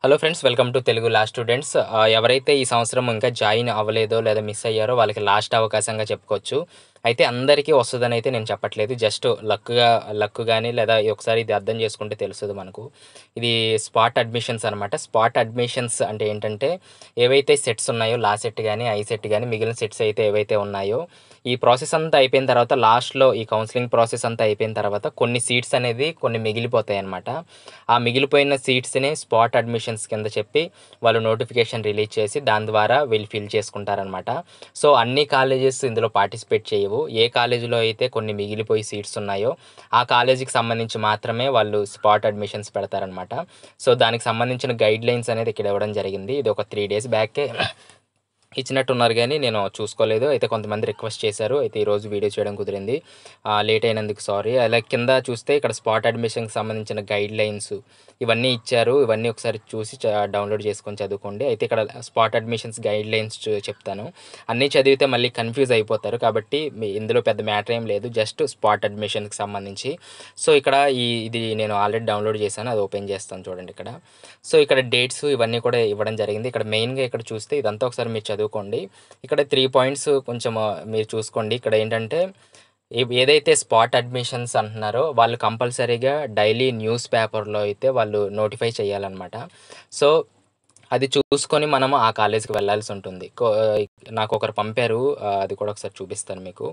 Hello friends, welcome to Telugu law students. ఎవరైతే ఈ సంవత్సరం ఇంకా జాయిన్ అవ్వలేదో లేదా మిస్ అయ్యారో వాళ్ళకి లాస్ట్ అవకాశంగా చెప్పుకోవచ్చు. అయితే అందరికీ వస్తదనైతే నేను చెప్పట్లేదు. జస్ట్ లక్ గాని లేదా ఒకసారి ఇది అర్థం చేసుకుంటే తెలుస్తది మనకు. ఇది స్పాట్ అడ్మిషన్స్ అనమాట. స్పాట్ అడ్మిషన్స్ అంటే ఏంటంటే, ఏవైతే సెట్స్ ఉన్నాయో లా సెట్ గాని, ఐ సెట్ గాని మిగిలిన సెట్స్ అయితే ఏవైతే ఉన్నాయో, ఈ ప్రాసెస్ అంతా అయిపోయిన తర్వాత లాస్ట్‌లో ఈ కౌన్సెలింగ్ ప్రాసెస్ అంతా అయిపోయిన తర్వాత కొన్ని సీట్స్ అనేది కొన్ని మిగిలిపోతాయన్నమాట. ఆ మిగిలిపోయిన సీట్స్‌ని స్పాట్ అడ్మిషన్స్ కింద చెప్పి వాళ్ళు నోటిఫికేషన్ రిలీజ్ చేసి దాని ద్వారా వీళ్ళు ఫిల్ చేసుకుంటారనమాట. సో, అన్ని కాలేజెస్ ఇందులో పార్టిసిపేట్ చేయవు. ఏ కాలేజీలో అయితే కొన్ని మిగిలిపోయి సీట్స్ ఉన్నాయో ఆ కాలేజీకి సంబంధించి మాత్రమే వాళ్ళు స్పాట్ అడ్మిషన్స్ పెడతారనమాట. సో, దానికి సంబంధించిన గైడ్‌లైన్స్ అనేది ఇక్కడ ఇవ్వడం జరిగింది. ఇది ఒక 3 డేస్ బ్యాకే ఇచ్చినట్టున్నారు గానీ, నేను చూసుకోలేదు. అయితే కొంతమంది రిక్వెస్ట్ చేశారు. అయితే ఈరోజు వీడియో చేయడం కుదిరింది. లేట్ అయినందుకు సారీ. అలాగే కింద చూస్తే ఇక్కడ స్పాట్ అడ్మిషన్‌కి సంబంధించిన గైడ్‌లైన్స్ ఇవన్నీ ఇచ్చారు. ఇవన్నీ ఒకసారి చూసి డౌన్‌లోడ్ చేసుకొని చదువుకోండి. అయితే ఇక్కడ స్పాట్ అడ్మిషన్స్ గైడ్‌లైన్స్ చెప్తాను. అన్నీ చదివితే మళ్ళీ కన్‌ఫ్యూజ్ అయిపోతారు. కాబట్టి ఇందులో పెద్ద మ్యాటర్ ఏం లేదు. జస్ట్ స్పాట్ అడ్మిషన్‌కి సంబంధించి. సో, ఇక్కడ ఇది నేను ఆల్రెడీ డౌన్‌లోడ్ చేశాను. అది ఓపెన్ చేస్తాను చూడండి ఇక్కడ. సో, ఇక్కడ డేట్స్ ఇవన్నీ కూడా ఇవ్వడం జరిగింది. ఇక్కడ మెయిన్‌గా ఇక్కడ చూస్తే ఇదంతా ఒకసారి మీరు చదువుకోండి. ఇక్కడ 3 పాయింట్స్ కొంచెం మీరు చూసుకోండి. ఇక్కడ ఏంటంటే ఏదైతే స్పాట్ అడ్మిషన్స్ అంటున్నారో వాళ్ళు కంపల్సరీగా డైలీ న్యూస్ పేపర్‌లో అయితే వాళ్ళు నోటిఫై చేయాలనమాట. సో, అది చూసుకొని మనము ఆ కాలేజ్‌కి వెళ్ళాల్సి ఉంటుంది. నాకొకరు పంపారు. అది కూడా ఒకసారి చూపిస్తాను మీకు.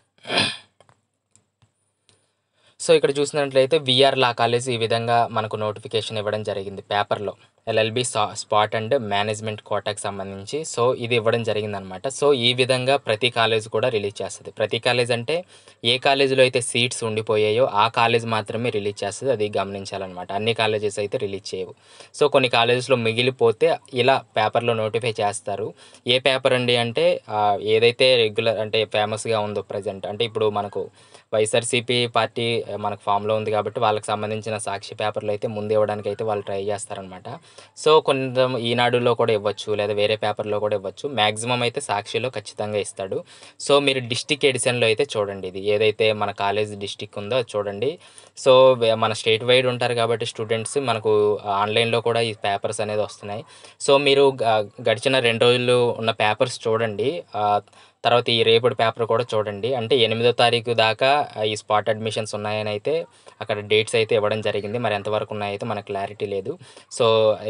సో, ఇక్కడ చూసినట్లయితే వీఆర్ లా కాలేజ్ ఈ విధంగా మనకు నోటిఫికేషన్ ఇవ్వడం జరిగింది పేపర్‌లో. ఎల్ఎల్‌బి స్పాట్ అండ్ మేనేజ్మెంట్ కోటాకి సంబంధించి. సో, ఇది ఇవ్వడం జరిగిందనమాట. సో, ఈ విధంగా ప్రతి కాలేజ్ కూడా రిలీజ్ చేస్తది. ప్రతి కాలేజ్ అంటే ఏ కాలేజ్‌లో అయితే సీట్స్ ఉండిపోయాయో ఆ కాలేజ్ మాత్రమే రిలీజ్ చేస్తది. అది గమనించాలనమాట. అన్ని కాలేజెస్ అయితే రిలీజ్ చేయవు. సో, కొన్ని కాలేజెస్‌లో మిగిలిపోతే ఇలా పేపర్‌లో నోటిఫై చేస్తారు. ఏ పేపర్ అండి అంటే ఏదైతే రెగ్యులర్ అంటే ఫేమస్‌గా ఉందో ప్రెజెంట్ అంటే ఇప్పుడు మనకు వైఎస్ఆర్‌సీపీ పార్టీ మనకు ఫామ్‌లో ఉంది కాబట్టి వాళ్ళకి సంబంధించిన సాక్షి పేపర్‌లో అయితే ముందు ఇవ్వడానికైతే వాళ్ళు ట్రై చేస్తారనమాట. సో, కొంచెం ఈనాడులో కూడా ఇవ్వచ్చు. లేదా వేరే పేపర్‌లో కూడా ఇవ్వచ్చు. మాక్సిమం అయితే సాక్షిలో ఖచ్చితంగా ఇస్తాడు. సో, మీరు డిస్ట్రిక్ట్ ఎడిషన్‌లో అయితే చూడండి ఇది. ఏదైతే మన కాలేజ్ డిస్ట్రిక్ట్ ఉందో అది చూడండి. సో, మన స్టేట్ వైడ్ ఉంటారు కాబట్టి స్టూడెంట్స్ మనకు ఆన్‌లైన్‌లో కూడా ఈ పేపర్స్ అనేది వస్తున్నాయి. సో, మీరు గడిచిన 2 రోజులు ఉన్న పేపర్స్ చూడండి. తర్వాత ఈ రేపటి పేపర్ కూడా చూడండి. అంటే 8దో తారీఖు దాకా ఈ స్పాట్ అడ్మిషన్స్ ఉన్నాయనైతే అక్కడ డేట్స్ అయితే ఇవ్వడం జరిగింది. మరి ఎంతవరకు ఉన్నాయైతే మనకు క్లారిటీ లేదు. సో,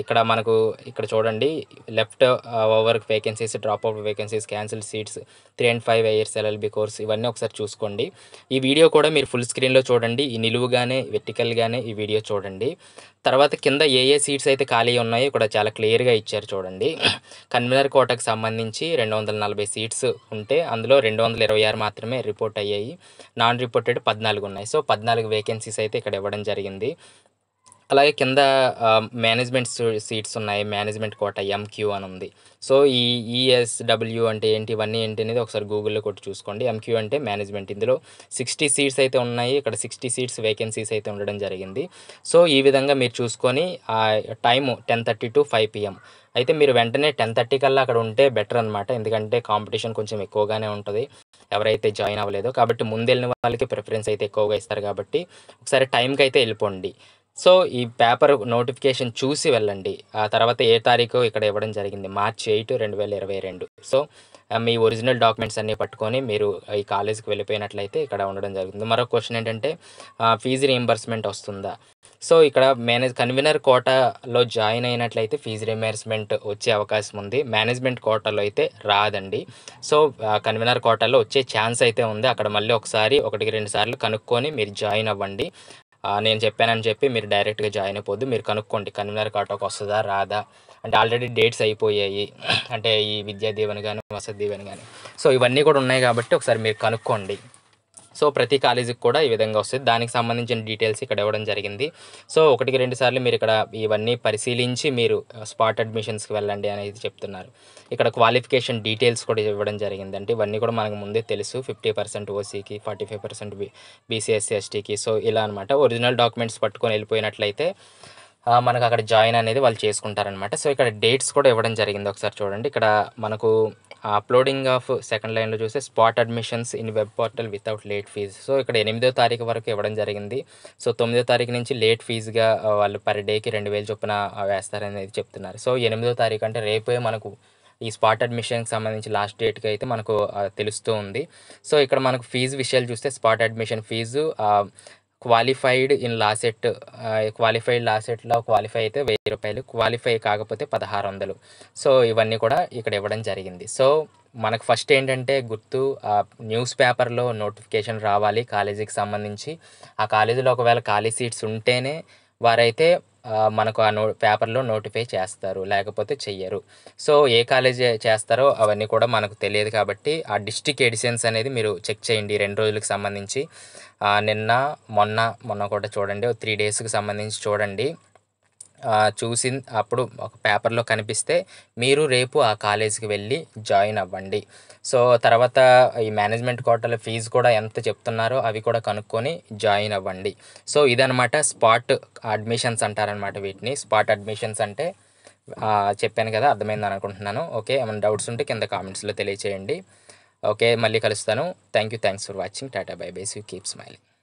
ఇక్కడ చూడండి left over vacancies, drop out vacancies, cancelled seats 3 and 5 years LLB course ఇవన్నీ ఒకసారి చూసుకోండి. ఈ వీడియో కూడా మీరు ఫుల్ స్క్రీన్‌లో చూడండి. ఈ నిలువుగానే, వెర్టికల్‌గానే ఈ వీడియో చూడండి. తర్వాత కింద ఏ సీట్స్ అయితే ఖాళీ ఉన్నాయో ఇక్కడ చాలా క్లియర్‌గా ఇచ్చారు చూడండి. కన్వీనర్ కోటాకు సంబంధించి 240 సీట్స్ ఉంటే అందులో 226 మాత్రమే రిపోర్ట్ అయ్యాయి. నాన్ రిపోర్టెడ్ 14 ఉన్నాయి. సో, 14 వేకెన్సీస్ అయితే ఇక్కడ ఇవ్వడం జరిగింది. అలాగే కింద మేనేజ్మెంట్ సీట్స్ ఉన్నాయి. మేనేజ్మెంట్ కోటా ఎంక్యూ అని ఉంది. సో, ఈ ఈఎస్‌డబ్ల్యూ అంటే ఏంటి? ఇవన్నీ ఏంటి అనేది ఒకసారి గూగుల్‌లో కొట్టి చూసుకోండి. ఎంక్యూ అంటే మేనేజ్మెంట్. ఇందులో 60 సీట్స్ అయితే ఉన్నాయి. ఇక్కడ 60 సీట్స్ వేకెన్సీస్ అయితే ఉండడం జరిగింది. సో, ఈ విధంగా మీరు చూసుకొని టైము 10:30 టు 5 పీఎం. అయితే మీరు వెంటనే 10:30 కల్లా అక్కడ ఉంటే బెటర్ అనమాట. ఎందుకంటే కాంపిటీషన్ కొంచెం ఎక్కువగానే ఉంటది. ఎవరైతే జాయిన్ అవ్వలేదో. కాబట్టి ముందెళ్ళిన వాళ్ళకి ప్రిఫరెన్స్ అయితే ఎక్కువగా ఇస్తారు కాబట్టి ఒకసారి టైంకైతే ఎళ్ళిపోండి. సో, ఈ పేపర్ నోటిఫికేషన్ చూసి వెళ్ళండి. ఆ తర్వాత ఏ తారీఖో ఇక్కడ ఇవ్వడం జరిగింది. మార్చ్ 8, 2022. సో, మీ ఒరిజినల్ డాక్యుమెంట్స్ అన్నీ పట్టుకొని మీరు ఈ కాలేజ్‌కి వెళ్ళిపోయినట్లయితే ఇక్కడ ఉండడం జరుగుతుంది. మరో క్వెషన్ ఏంటంటే ఫీజు రీయింబర్స్‌మెంట్ వస్తుందా? సో, ఇక్కడ కన్వీనర్ కోటాలో జాయిన్ అయినట్లయితే ఫీజు రీయింబర్స్‌మెంట్ వచ్చే అవకాశం ఉంది. మేనేజ్మెంట్ కోటాలో అయితే రాదండి. సో, కన్వీనర్ కోటాలో వచ్చే ఛాన్స్ అయితే ఉంది. అక్కడ మళ్ళీ ఒకసారి 1, 2 సార్లు కనుక్కొని మీరు జాయిన్ అవ్వండి. నేను చెప్పానని చెప్పి మీరు డైరెక్ట్‌గా జాయిన్ అయిపోవద్దు. మీరు కనుక్కోండి కన్వీనర్ కోటాకి వస్తదా? రాదా? అంటే ఆల్రెడీ డేట్స్ అయిపోయాయి. అంటే ఈ విద్యా దీవెన గాని, వసతి దీవెన గాని. సో, ఇవన్నీ కూడా ఉన్నాయి కాబట్టి ఒకసారి మీరు కనుక్కోండి. సో, ప్రతి కాలేజీకి కూడా ఈ విధంగా వస్తది. దానికి సంబంధించిన డీటెయిల్స్ ఇక్కడ ఇవ్వడం జరిగింది. సో, 1, 2 సార్లు మీరిక్కడ ఇవన్నీ పరిశీలించి మీరు స్పాట్ అడ్మిషన్స్‌కి వెళ్ళండి అనేది చెప్తున్నారు. ఇక్కడ క్వాలిఫికేషన్ డీటెయిల్స్ కూడా ఇవ్వడం జరిగింది. అంటే ఇవన్నీ కూడా మనకు ముందే తెలుసు. 50% ఓసీకి, 45% బీసీ, ఎస్సీ, ఎస్టీకి. సో, ఇలా అనమాట. ఒరిజినల్ డాక్యుమెంట్స్ పట్టుకొని వెళ్ళిపోయినట్లయితే మనకు అక్కడ జాయిన్ అనేది వాళ్ళు చేసుకుంటారనమాట. సో, ఇక్కడ డేట్స్ కూడా ఇవ్వడం జరిగింది. ఒకసారి చూడండి. ఇక్కడ మనకు అప్‌లోడింగ్ ఆఫ్ సెకండ్ లైన్‌లో చూస్తే spot admissions in web portal without late fees. So, ఇక్కడ 8దో తారీఖు వరకు ఇవ్వడం జరిగింది. సో, 9దో తారీఖు నుంచి లేట్ ఫీజ్‌గా వాళ్ళు పర్ డేకి 2000 చొప్పున వేస్తారనేది చెప్తున్నారు. సో, 8దో తారీఖు అంటే రేపే మనకు ఈ స్పాట్ అడ్మిషన్‌కి సంబంధించి లాస్ట్ డేట్‌కి అయితే మనకు తెలుస్తూ ఉంది. సో, ఇక్కడ మనకు ఫీజు విషయాలు చూస్తే spot admission fee qualified in LAWCET qualified లాసెట్‌లో క్వాలిఫై అయితే రూ. 1000, క్వాలిఫై కాకపోతే 1600. సో, ఇవన్నీ కూడా ఇక్కడ ఇవ్వడం జరిగింది. సో, మనకు ఫస్ట్ ఏంటంటే గుర్తు న్యూస్ పేపర్‌లో నోటిఫికేషన్ రావాలి కాలేజీకి సంబంధించి. ఆ కాలేజీలో ఒకవేళ ఖాళీ సీట్స్ ఉంటేనే వారైతే మనకు ఆ పేపర్‌లో నోటిఫై చేస్తారు. లేకపోతే చెయ్యరు. సో, ఏ కాలేజీ చేస్తారో అవన్నీ కూడా మనకు తెలియదు కాబట్టి ఆ డిస్ట్రిక్ట్ ఎడిషన్స్ అనేది మీరు చెక్ చేయండి ఈ 2 రోజులకు సంబంధించి. నిన్న, మొన్న కూడా చూడండి. ఓ 3 డేస్‌కి సంబంధించి చూడండి. అప్పుడు ఒక పేపర్‌లో కనిపిస్తే మీరు రేపు ఆ కాలేజీకి వెళ్ళి జాయిన్ అవ్వండి. సో, తర్వాత ఈ మేనేజ్మెంట్ కోటాలో ఫీజు కూడా ఎంత చెప్తున్నారో అవి కూడా కనుక్కొని జాయిన్ అవ్వండి. సో, ఇదనమాట స్పాట్ అడ్మిషన్స్ అంటారనమాట వీటిని. స్పాట్ అడ్మిషన్స్ అంటే చెప్పాను కదా! అర్థమైందని అనుకుంటున్నాను. ఓకే. ఏమైనా డౌట్స్ ఉంటే కింద కామెంట్స్‌లో తెలియచేయండి. ఓకే. మళ్ళీ కలుస్తాను. Thanks for watching. టాటా bye bye. See you. Keep smiling.